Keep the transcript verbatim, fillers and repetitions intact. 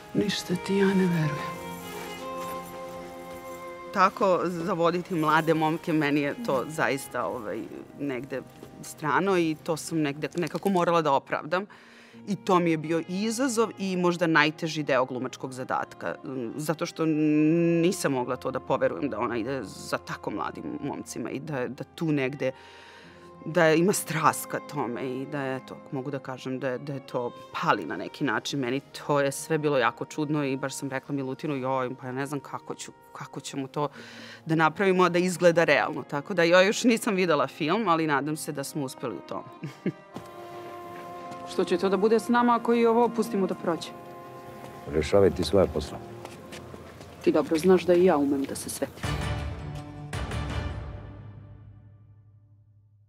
Ništa ti ja ne verujem. Tako zavoditi mlade momke, meni je to zaista ovaj, negde strano i to sam negde nekako morala da opravdam. I to mi je bio izazov i možda najteži deo glumačkog zadatka. Zato što nisam mogla to da poverujem da ona ide za tako mladim momcima i da, da tu negde da ima strast ka tome i da je to, mogu da kažem, da je, da je to pali na neki način. Meni to je sve bilo jako čudno i baš sam rekla Milutinu, joj, pa ja ne znam kako ću, kako ćemo to da napravimo da izgleda realno. Tako da ja još nisam videla film, ali nadam se da smo uspeli u tome. Što će to da bude s nama ako i ovo pustimo da prođe? Rešavaj ti svoje posla. Ti dobro znaš da i ja umem da se svetim.